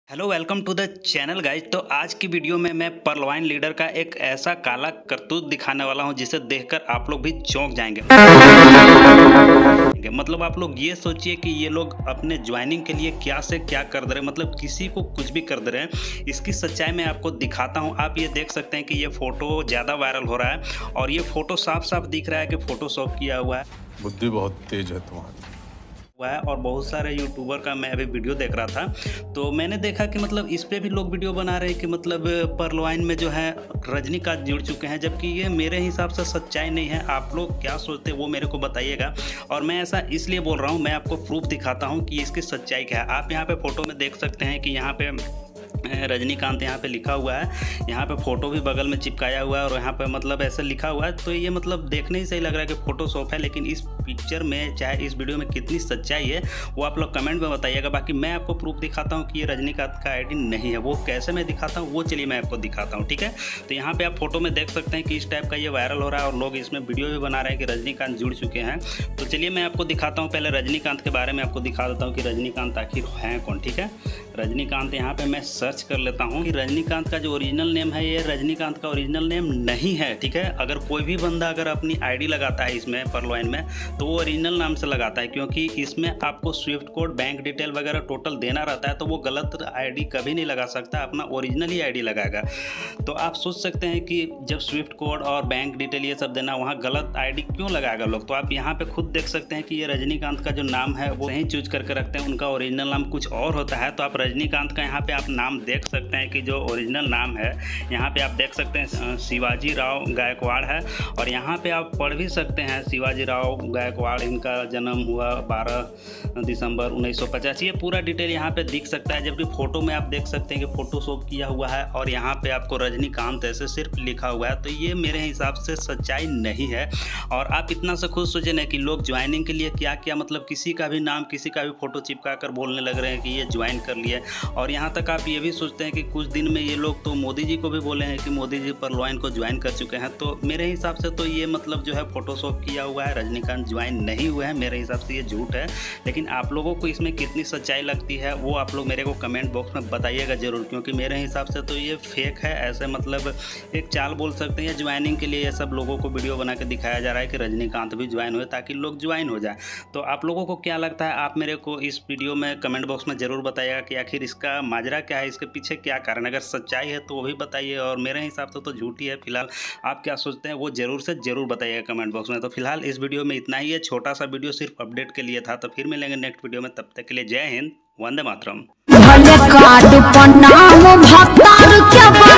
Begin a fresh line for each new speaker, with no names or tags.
Hello welcome to the channel guys. तो आज की वीडियो में मैं पर्लवाइन लीडर का एक ऐसा काला करतूत दिखाने वाला हूं जिसे देखकर आप लोग भी चौंक जाएंगे। मतलब आप लोग ये सोचिए कि ये लोग अपने ज्वाइनिंग के लिए क्या से क्या कर दे रहे हैं, मतलब किसी को कुछ भी कर दे रहे हैं। इसकी सच्चाई मैं आपको दिखाता हूं। आप ये देख सकते हैं कि ये फोटो ज़्यादा वायरल हो रहा है और ये फोटो साफ साफ दिख रहा है कि फोटोशॉप किया हुआ है।
बुद्धि बहुत तेज है तुम्हारी
है और बहुत सारे यूट्यूबर का मैं अभी वीडियो देख रहा था, तो मैंने देखा कि मतलब इस पे भी लोग वीडियो बना रहे हैं कि मतलब पर्लवाइन में जो है रजनीकांत जुड़ चुके हैं, जबकि ये मेरे हिसाब से सच्चाई नहीं है। आप लोग क्या सोचते हैं वो मेरे को बताइएगा। और मैं ऐसा इसलिए बोल रहा हूँ, मैं आपको प्रूफ दिखाता हूँ कि इसकी सच्चाई क्या है। आप यहाँ पे फोटो में देख सकते हैं कि यहाँ पे रजनीकांत यहाँ पे लिखा हुआ है, यहाँ पे फोटो भी बगल में चिपकाया हुआ है और यहाँ पे मतलब ऐसे लिखा हुआ है। तो ये मतलब देखने ही सही लग रहा है कि फोटोशॉप है, लेकिन इस पिक्चर में चाहे इस वीडियो में कितनी सच्चाई है वो आप लोग कमेंट में बताइएगा। बाकी मैं आपको प्रूफ दिखाता हूँ कि ये रजनीकांत का आईडी नहीं है। वो कैसे मैं दिखाता हूँ वो चलिए मैं आपको दिखाता हूँ, ठीक है। तो यहाँ पे आप फोटो में देख सकते हैं कि इस टाइप का ये वायरल हो रहा है और लोग इसमें वीडियो भी बना रहे हैं कि रजनीकांत जुड़ चुके हैं। तो चलिए मैं आपको दिखाता हूँ। पहले रजनीकांत के बारे में आपको दिखा देता हूँ कि रजनीकांत आखिर है कौन, ठीक है। रजनीकांत यहाँ पे मैं सर्च कर लेता हूँ कि रजनीकांत का जो ओरिजिनल नेम है, ये रजनीकांत का ओरिजिनल नेम नहीं है, ठीक है। अगर कोई भी बंदा अगर अपनी आईडी लगाता है इसमें पर्लवाइन में, तो वो ओरिजिनल नाम से लगाता है, क्योंकि इसमें आपको स्विफ्ट कोड, बैंक डिटेल वगैरह टोटल देना रहता है। तो वो गलत आईडी कभी नहीं लगा सकता, अपना ओरिजिनल ही आईडी लगाएगा। तो आप सोच सकते हैं कि जब स्विफ्ट कोड और बैंक डिटेल ये सब देना, वहाँ गलत आईडी क्यों लगाएगा लोग। तो आप यहाँ पे खुद देख सकते हैं कि ये रजनीकांत का जो नाम है वो सही चूज करके रखते हैं, उनका ओरिजिनल नाम कुछ और होता है। तो आप रजनीकांत का यहाँ पे आप नाम देख सकते हैं कि जो ओरिजिनल नाम है यहाँ पे आप देख सकते हैं शिवाजी राव गायकवाड़ है। और यहाँ पे आप पढ़ भी सकते हैं शिवाजी राव गायकवाड़, इनका जन्म हुआ 12 दिसंबर 1950। ये पूरा डिटेल यहाँ पे दिख सकता है। जबकि फोटो में आप देख सकते हैं कि फोटोशॉप किया हुआ है और यहाँ पे आपको रजनीकांत ऐसे सिर्फ लिखा हुआ है। तो ये मेरे हिसाब से सच्चाई नहीं है। और आप इतना से खुद सोचे ना कि लोग ज्वाइनिंग के लिए क्या क्या, मतलब किसी का भी नाम, किसी का भी फोटो चिपका कर बोलने लग रहे हैं कि ये ज्वाइन कर लिए। और यहाँ तक आप ये भी सोचते हैं कि कुछ दिन में ये लोग तो मोदी जी को भी बोले हैं कि मोदी जी पर्लवाइन को ज्वाइन कर चुके हैं। तो मेरे हिसाब से तो ये मतलब जो है फोटोशॉप किया हुआ है, रजनीकांत ज्वाइन नहीं हुए हैं। मेरे हिसाब से ये झूठ है। लेकिन आप लोगों को इसमें कितनी सच्चाई लगती है वो आप लोग मेरे को कमेंट बॉक्स में बताइएगा ज़रूर, क्योंकि मेरे हिसाब से तो ये फेक है। ऐसे मतलब एक चाल बोल सकते हैं, ज्वाइनिंग के लिए ये सब लोगों को वीडियो बना के दिखाया जा रहा है कि रजनीकांत भी ज्वाइन हुए ताकि लोग ज्वाइन हो जाए। तो आप लोगों को क्या लगता है, आप मेरे को इस वीडियो में कमेंट बॉक्स में ज़रूर बताइएगा कि आखिर इसका माजरा क्या है, इसके पीछे क्या कारण। अगर सच्चाई है तो वो भी बताइए, और मेरे हिसाब से तो झूठी है। फिलहाल आप क्या सोचते हैं वो जरूर से जरूर बताइएगा कमेंट बॉक्स में। तो फिलहाल इस वीडियो में इतना ही है, छोटा सा वीडियो सिर्फ अपडेट के लिए था। तो फिर मिलेंगे नेक्स्ट वीडियो में, तब तक के लिए जय हिंद, वंदे मातरम।